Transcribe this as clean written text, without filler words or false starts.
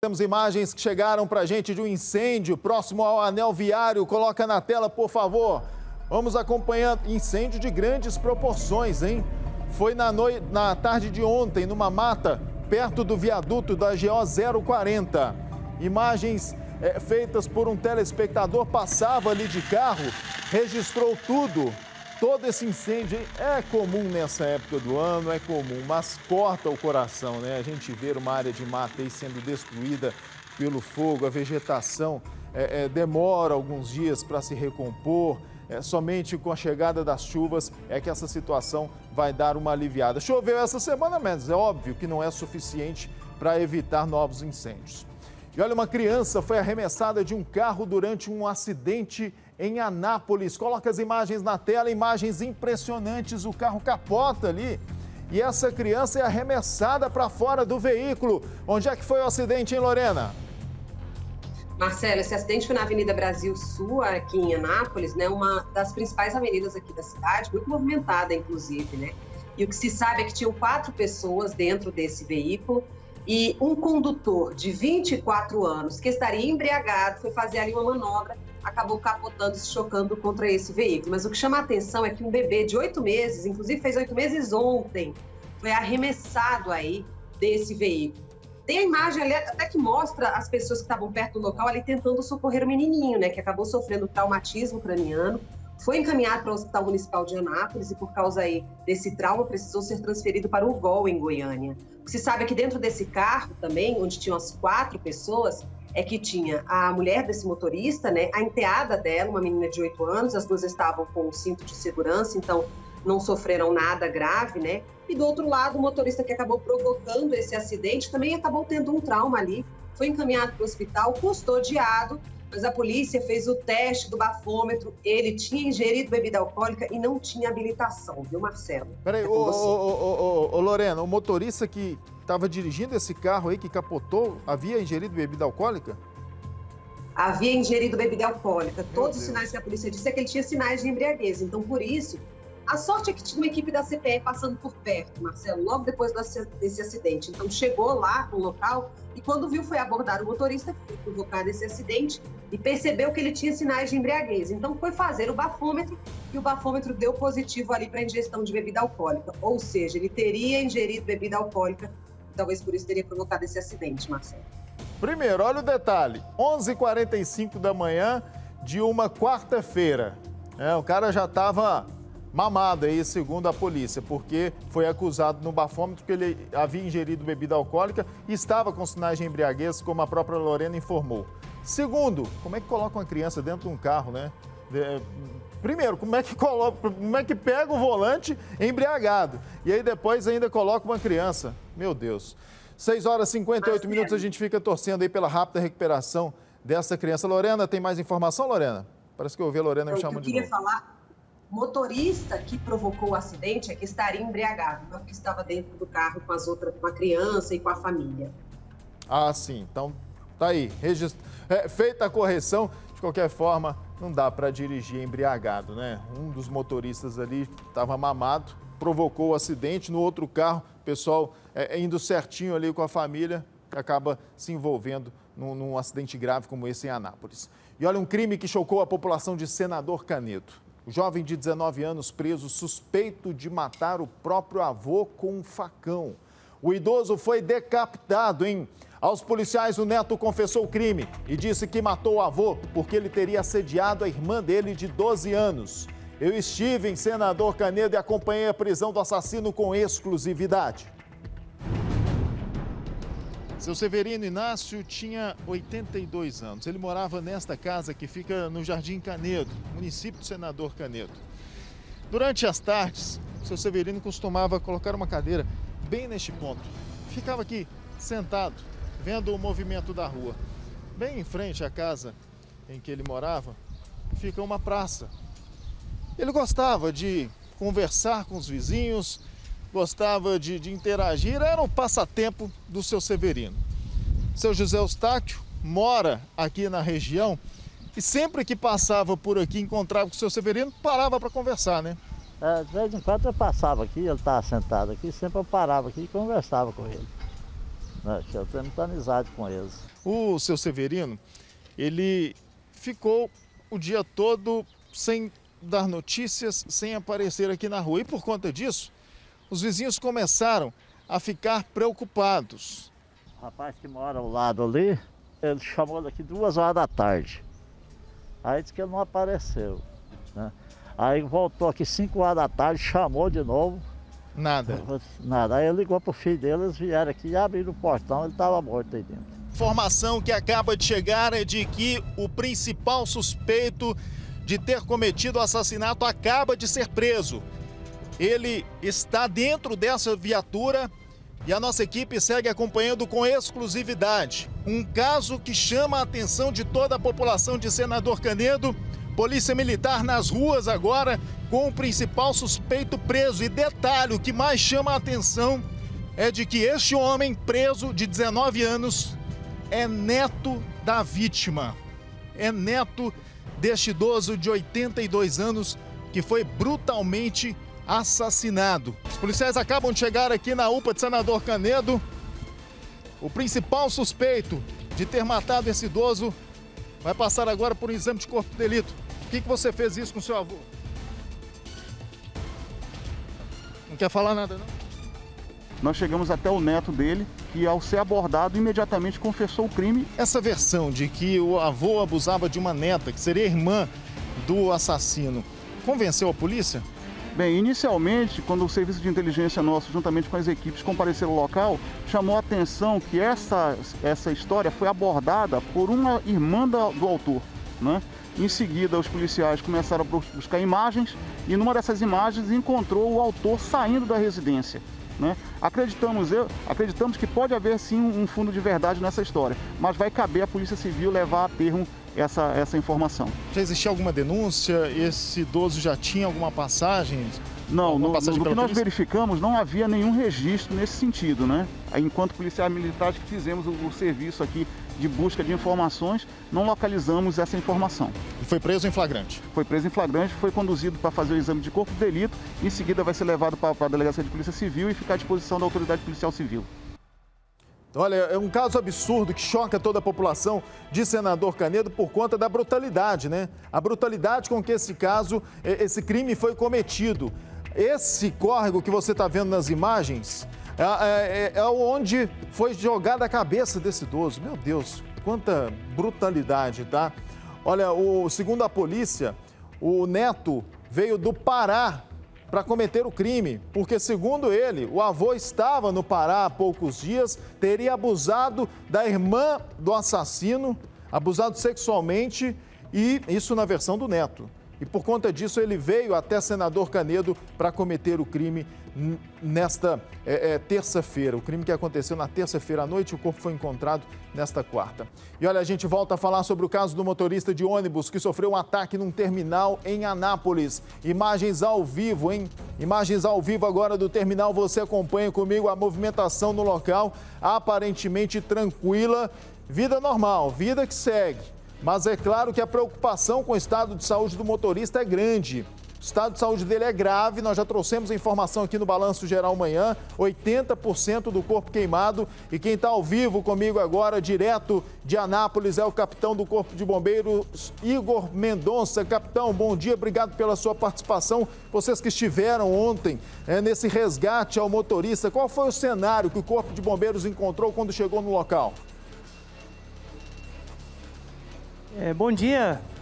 Temos imagens que chegaram para a gente de um incêndio próximo ao anel viário. Coloca na tela, por favor. Vamos acompanhando. Incêndio de grandes proporções, hein? Foi na tarde de ontem, numa mata, perto do viaduto da GO 040. Imagens feitas por um telespectador, passava ali de carro, registrou tudo. Todo esse incêndio é comum nessa época do ano, é comum, mas corta o coração, né? A gente ver uma área de mata aí sendo destruída pelo fogo, a vegetação demora alguns dias para se recompor. Somente com a chegada das chuvas é que essa situação vai dar uma aliviada. Choveu essa semana, mas é óbvio que não é suficiente para evitar novos incêndios. E olha, uma criança foi arremessada de um carro durante um acidente em Anápolis. Coloca as imagens na tela, imagens impressionantes. O carro capota ali e essa criança é arremessada para fora do veículo. Onde é que foi o acidente, hein, Lorena? Marcelo, esse acidente foi na Avenida Brasil Sul, aqui em Anápolis, né? Uma das principais avenidas aqui da cidade, muito movimentada, inclusive, né? E o que se sabe é que tinham 4 pessoas dentro desse veículo e um condutor de 24 anos que estaria embriagado foi fazer ali uma manobra, acabou capotando e se chocando contra esse veículo. Mas o que chama a atenção é que um bebê de 8 meses, inclusive fez 8 meses ontem, foi arremessado aí desse veículo. Tem a imagem ali até que mostra as pessoas que estavam perto do local ali tentando socorrer o menininho, né, que acabou sofrendo traumatismo craniano, foi encaminhado para o Hospital Municipal de Anápolis e por causa aí desse trauma precisou ser transferido para o GOL em Goiânia. O que se sabe é que dentro desse carro também, onde tinham as 4 pessoas, é que tinha a mulher desse motorista, né, a enteada dela, uma menina de 8 anos, as duas estavam com o cinto de segurança, então não sofreram nada grave, né? E do outro lado, o motorista que acabou provocando esse acidente também acabou tendo um trauma ali, foi encaminhado para o hospital, custodiado, mas a polícia fez o teste do bafômetro, ele tinha ingerido bebida alcoólica e não tinha habilitação, viu, Marcelo? Peraí, ô Lorena, o motorista que estava dirigindo esse carro aí, que capotou, havia ingerido bebida alcoólica? Havia ingerido bebida alcoólica. Todos os sinais que a polícia disse é que ele tinha sinais de embriaguez, então por isso... A sorte é que tinha uma equipe da CPE passando por perto, Marcelo, logo depois desse acidente. Então, chegou lá no local e quando viu, foi abordar o motorista que foi provocado esse acidente e percebeu que ele tinha sinais de embriaguez. Então, foi fazer o bafômetro e o bafômetro deu positivo ali para ingestão de bebida alcoólica. Ou seja, ele teria ingerido bebida alcoólica e talvez por isso teria provocado esse acidente, Marcelo. Primeiro, olha o detalhe, 11h45 da manhã de uma quarta-feira. O cara já estava... mamado aí, segundo a polícia, porque foi acusado no bafômetro que ele havia ingerido bebida alcoólica e estava com sinais de embriaguez, como a própria Lorena informou. Segundo, como é que coloca uma criança dentro de um carro, né? Primeiro, como é que pega o volante embriagado? E aí depois ainda coloca uma criança. Meu Deus. 6h58 minutos, a gente fica torcendo aí pela rápida recuperação dessa criança. Lorena, tem mais informação, Lorena? Parece que eu ouvi a Lorena me chamando de novo. Eu queria falar... motorista que provocou o acidente é que estaria embriagado, não que estava dentro do carro com a criança e com a família. Ah, sim. Então, tá aí. Feita a correção, de qualquer forma, não dá para dirigir embriagado, né? Um dos motoristas ali estava mamado, provocou o acidente. No outro carro, o pessoal indo certinho ali com a família, acaba se envolvendo num acidente grave como esse em Anápolis. E olha, um crime que chocou a população de Senador Canedo. O jovem de 19 anos preso suspeito de matar o próprio avô com um facão. O idoso foi decapitado, hein? Aos policiais, o neto confessou o crime e disse que matou o avô porque ele teria assediado a irmã dele de 12 anos. Eu estive em Senador Canedo e acompanhei a prisão do assassino com exclusividade. Seu Severino Inácio tinha 82 anos. Ele morava nesta casa que fica no Jardim Canedo, município de Senador Canedo. Durante as tardes, seu Severino costumava colocar uma cadeira bem neste ponto. Ficava aqui sentado, vendo o movimento da rua. Bem em frente à casa em que ele morava, fica uma praça. Ele gostava de conversar com os vizinhos, gostava de interagir, era o passatempo do seu Severino. Seu José Eustáquio mora aqui na região e sempre que passava por aqui, encontrava com o seu Severino, parava para conversar, né? De vez em quando eu passava aqui, ele estava sentado aqui, sempre eu parava aqui e conversava com ele. né? Que eu tenho muita amizade com eles. O seu Severino, ele ficou o dia todo sem dar notícias, sem aparecer aqui na rua. E por conta disso, os vizinhos começaram a ficar preocupados. O rapaz que mora ao lado ali, ele chamou daqui 2 horas da tarde. Aí disse que ele não apareceu, né? Aí voltou aqui 5 horas da tarde, chamou de novo. Nada. Nada. Aí ele ligou pro filho dele, eles vieram aqui e abriram o portão, ele estava morto aí dentro. Informação que acaba de chegar é de que o principal suspeito de ter cometido o assassinato acaba de ser preso. Ele está dentro dessa viatura e a nossa equipe segue acompanhando com exclusividade. Um caso que chama a atenção de toda a população de Senador Canedo. Polícia Militar nas ruas agora com o principal suspeito preso. E detalhe, o que mais chama a atenção é de que este homem preso de 19 anos é neto da vítima. É neto deste idoso de 82 anos que foi brutalmente assassinado. Os policiais acabam de chegar aqui na UPA de Senador Canedo. O principal suspeito de ter matado esse idoso vai passar agora por um exame de corpo de delito. Por que você fez isso com seu avô? Não quer falar nada, não? Nós chegamos até o neto dele, que ao ser abordado, imediatamente confessou o crime. Essa versão de que o avô abusava de uma neta, que seria irmã do assassino, convenceu a polícia? Bem, inicialmente, quando o serviço de inteligência nosso, juntamente com as equipes, compareceram ao local, chamou a atenção que essa história foi abordada por uma irmã do autor, né? Em seguida, os policiais começaram a buscar imagens e numa dessas imagens encontrou o autor saindo da residência, né? Acreditamos que pode haver sim um fundo de verdade nessa história, mas vai caber à Polícia Civil levar a termo essa informação. Já existia alguma denúncia? Esse idoso já tinha alguma passagem? Não, no que nós verificamos não havia nenhum registro nesse sentido, né? Enquanto policiais militares que fizemos o serviço aqui de busca de informações, não localizamos essa informação. E foi preso em flagrante? Foi preso em flagrante, foi conduzido para fazer o exame de corpo de delito, em seguida vai ser levado para a Delegacia de Polícia Civil e ficar à disposição da Autoridade Policial Civil. Olha, é um caso absurdo que choca toda a população de Senador Canedo por conta da brutalidade, né? A brutalidade com que esse crime foi cometido. Esse córrego que você está vendo nas imagens é onde foi jogada a cabeça desse idoso. Meu Deus, quanta brutalidade, tá? Olha, segundo a polícia, o neto veio do Pará para cometer o crime, porque, segundo ele, o avô estava no Pará há poucos dias, teria abusado da irmã do assassino, abusado sexualmente, e isso na versão do neto. E por conta disso ele veio até Senador Canedo para cometer o crime nesta terça-feira. O crime que aconteceu na terça-feira à noite, o corpo foi encontrado nesta quarta. E olha, a gente volta a falar sobre o caso do motorista de ônibus que sofreu um ataque num terminal em Anápolis. Imagens ao vivo, hein? Imagens ao vivo agora do terminal. Você acompanha comigo a movimentação no local, aparentemente tranquila. Vida normal, vida que segue. Mas é claro que a preocupação com o estado de saúde do motorista é grande. O estado de saúde dele é grave, nós já trouxemos a informação aqui no Balanço Geral Manhã, 80% do corpo queimado. E quem está ao vivo comigo agora, direto de Anápolis, é o capitão do Corpo de Bombeiros, Igor Mendonça. Capitão, bom dia, obrigado pela sua participação. Vocês que estiveram ontem nesse resgate ao motorista, qual foi o cenário que o Corpo de Bombeiros encontrou quando chegou no local? Bom dia.